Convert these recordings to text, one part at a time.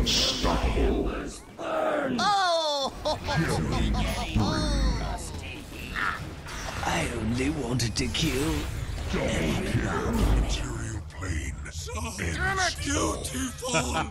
Unstoppable. Oh! I only wanted to kill everyone. Material plane. Damn it! Beautiful!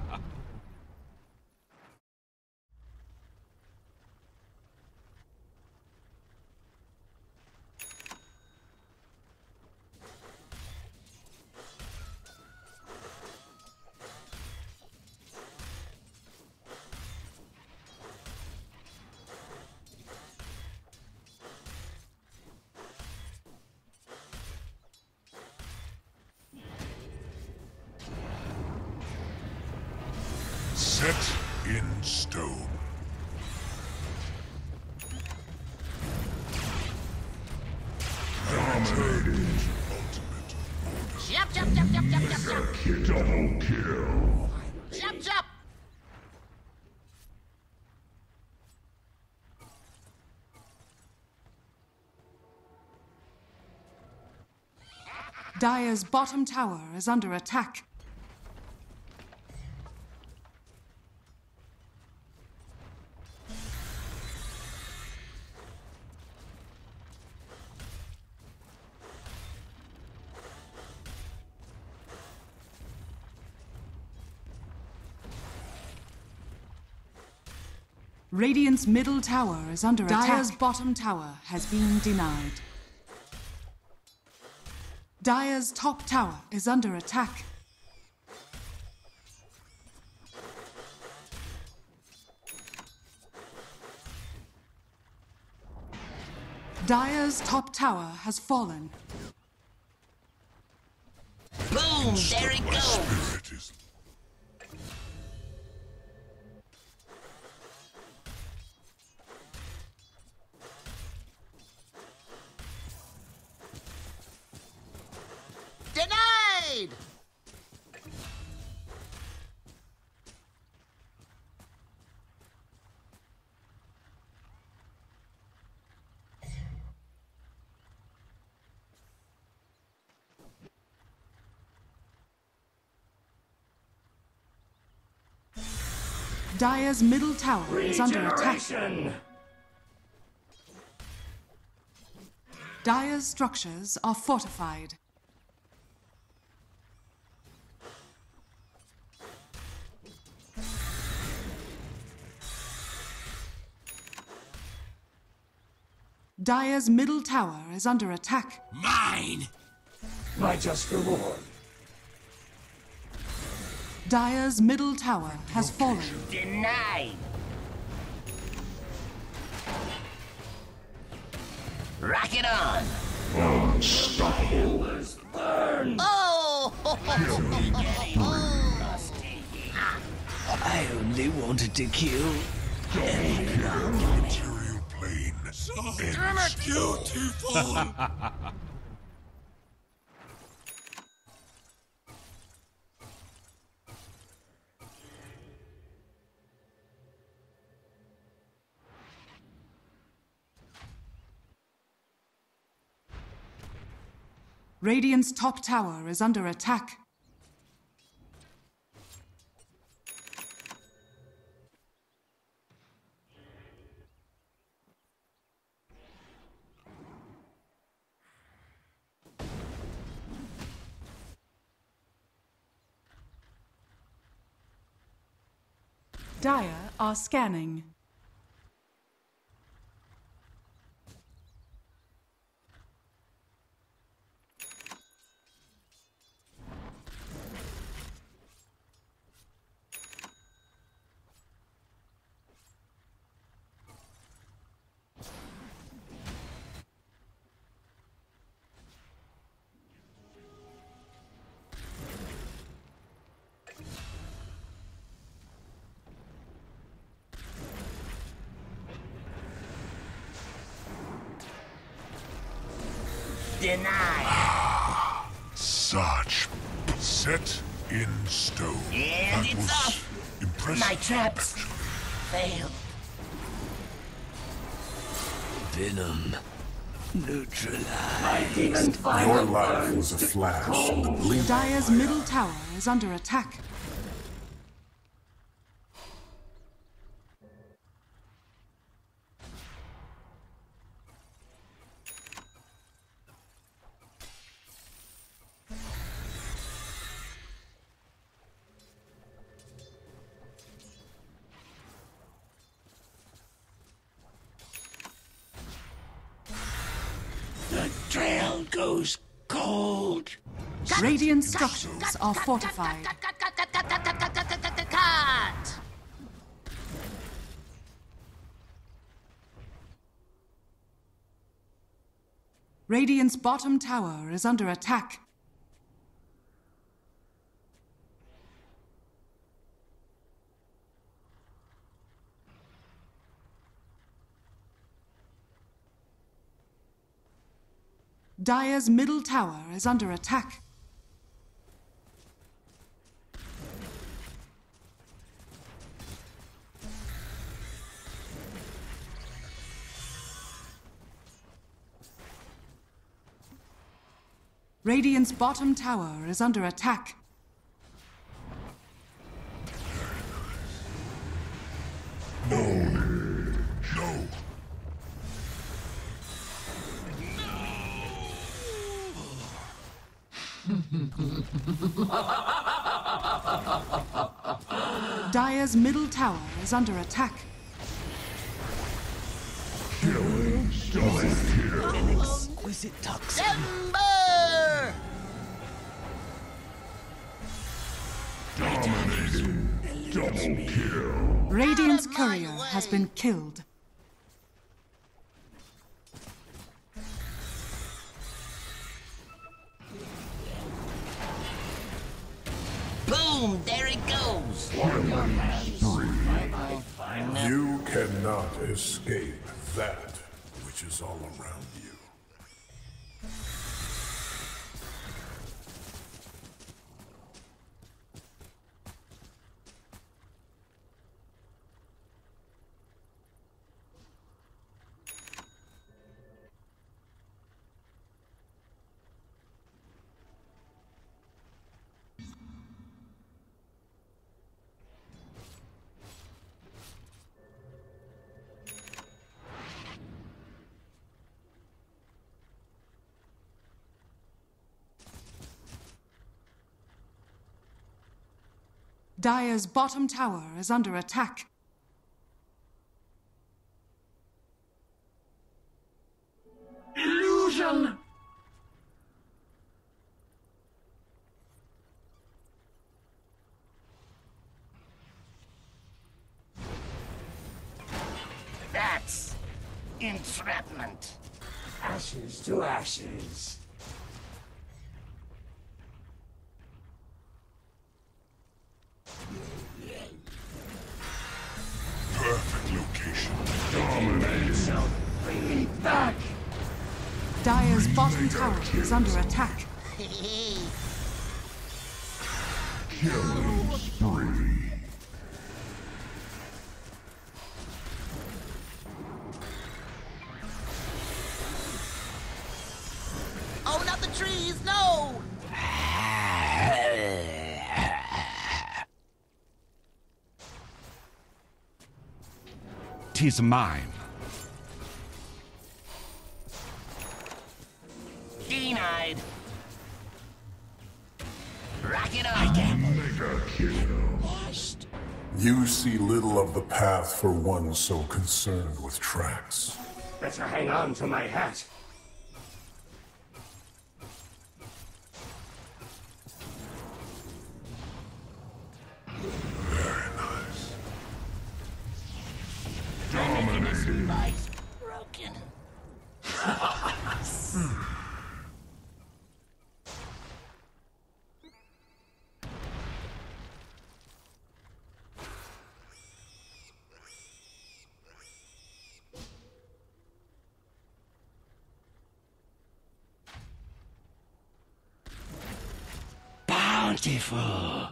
Set in stone. Dominating. Ultimate. Jump, jump, jump, jump, jump, jump, jump! Double kill. Jump, jump! Dire's bottom tower is under attack. Radiant's middle tower is under attack. Dire's bottom tower has been denied. Dire's top tower is under attack. Dire's top tower has fallen. Boom! There it My goes! spirit is Denied! Dire's middle tower is under attack. Dire's structures are fortified. Dire's middle tower is under attack. Mine! My just reward. Dire's middle tower has fallen. Denied! Rock it on! unstoppable. Oh! I only wanted to kill everyone. Material plane. Damn it! Beautiful! Radiant's top tower is under attack. Dire are scanning. Denied! Such set in stone. And That it's was off! impressive. My traps failed. Venom neutralized. Your life was a flash in the blink. Dire's middle tower is under attack. Radiant structures are fortified. Cut! Radiant's bottom tower is under attack. Dire's middle tower is under attack. Radiant's bottom tower is under attack. No. Dire's middle tower is under attack. Exquisite toxin. Timber! Double kill. Radiant's courier has been killed. Boom! There it goes! You cannot escape that which is all around you. Dire's bottom tower is under attack. Illusion! That's entrapment. Ashes to ashes. Perfect location. Bring me back! Dire's bottom tower is under attack. Killing spree. Oh, not the trees! No! 'Tis mine. Denied. Rack it up. Mega kill. You see little of the path for one so concerned with tracks. Better hang on to my hat. Nice. Broken. Bountiful.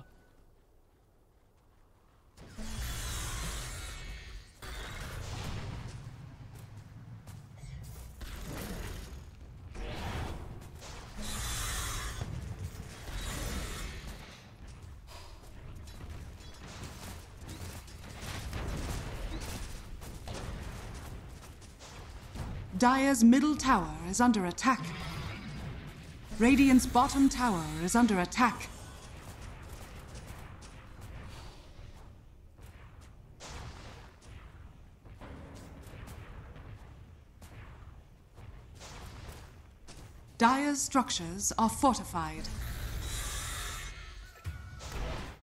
Dire's middle tower is under attack. Radiant's bottom tower is under attack. Dire's structures are fortified.